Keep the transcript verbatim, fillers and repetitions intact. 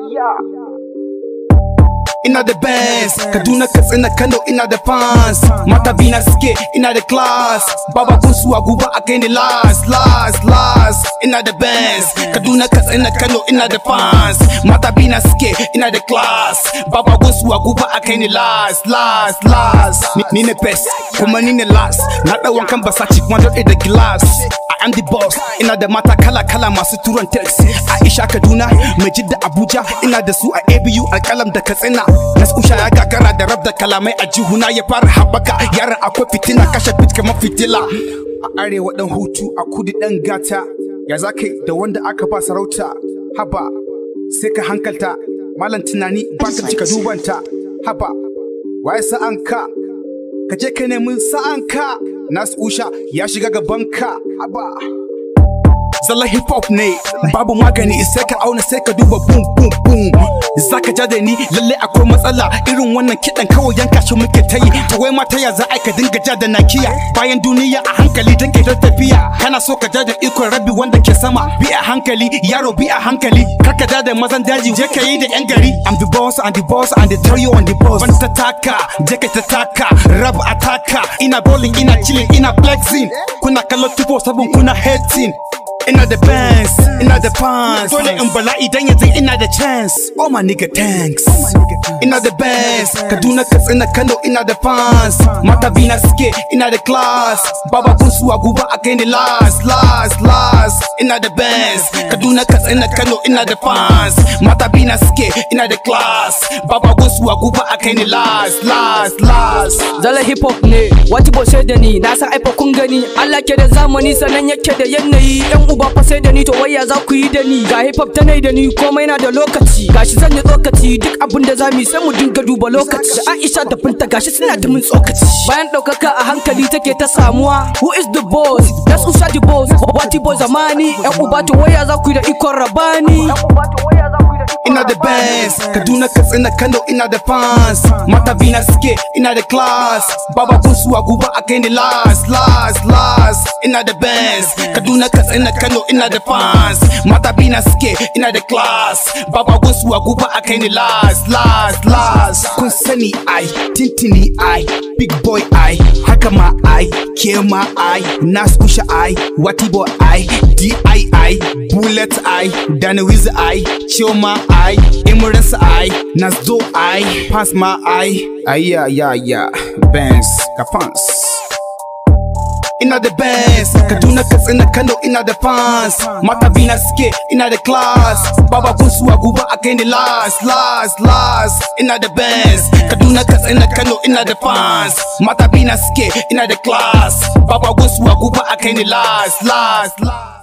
Ina da Venz, Kaduna Katsina Kano ina da fans. Mata bina suke ina da class. Baba gunsu a guba a kai ni last, last, last. Ina da Venz, Kaduna Katsina Kano ina da fans. Mata bina suke ina da class. Baba gunsu a guba a kai ni last, last, last. Ni ne best, kuma ni ne last. Na da wankan Versace kuma dole da glass. I am the boss, ina da mata kala kala masu turan text. Aisha Kaduna, mai Jidda Abuja, ina da su a A B U alƙalam da Katsina. Nas Usher ya gagara da rab da kalamai a jihuna ya fara haɓaka. Yaran akwai fitina kashe fit kamar fitila. A arewa dan hutu a kudu dan gata. Ya zaka da wanda aka ba sarauta. Haba sai ka hankalta. Malam tunani baka cika dubanta. Haba waye sa'anka? Ka je ka nemi sa'anka. Nas Usher ya shiga gabanka. Haba zalla hip hop ne babu magani sai ka auna sai ka duba boom boom boom. Zaka ja da ni lalle akwai matsala irin wannan kidan kawai yanka shi muke tayi. To wai mata ya za ai ka dinga ja da nakiya bayan duniya a hankali take ta tafiya. Kana so ka ja da ikon rabi wanda ke sama bi a hankali yaro bi a hankali. Karka ja da mazan daji je ka yi da yan gari. I'm the boss and the boss and the tell you on the boss. Ban ta taka je ka ta taka rap ataka. Ina bowling ina chilling ina flexing. Kuna kallon two four seven kuna hating. Ina da Venz, ina da fans. Dole in bala'i dan yanzu ina da chance. Oh my nigga thanks. Ina da Venz, Kaduna Katsina Kano ina da fans. Mata bina suke ina da class. Baba gunsu a guba a kai ni last, last, last. Ina da Venz, Kaduna Katsina Kano ina da fans. Mata bina suke ina da class. Baba gunsu a guba a kai ni last, last, last. Zalla hip hop ne, wati bo sai da ni, na san aifa kun gani. Allah ke da zamani sanan yake da yanayi. Yan uba fa sai da ni to waya za ku yi da ni. Ga hip hop tana da ni komai na da lokaci. Gashi zan yi tsokaci duk abin da zamu yi sai mu dinga duba lokaci. Aisha da Binta gashi suna da mun tsokaci. Bayan daukaka a hankali take ta samuwa. Who is the boss? Nas Usher the boss. Wati boy zamani. Yan uba to waya za ku yi da ikon rabani. Ina da Venz, Kaduna Katsina Kano ina da fans. Mata bina suke ina da class. Baba gunsu a guba a kai ni last, last, last. Ina da Venz, Kaduna Katsina Kano ina da fans. Mata bina suke ina da class. Baba gunsu a guba a kai ni last, last, last. Kun sani ai, tintini ai, big boy ai, haka ma ai, ke ma ai, Nas Usher ai, Wati boy ai, D I I, Bullet ai, Dana Wiz ai, Chioma ai, Imran's ai, Nasdo ai, Pass ma ai. Ay ya ya ya, Venz, ka fans. Ina da Venz, Kaduna Katsina Kano ina da fans. Mata bina suke ina da class. Baba gunsu a guba a kai ni last, last, last. Ina da Venz, Kaduna Katsina Kano ina da fans. Mata bina suke ina da class. Baba gunsu a guba a kai ni last, last, last.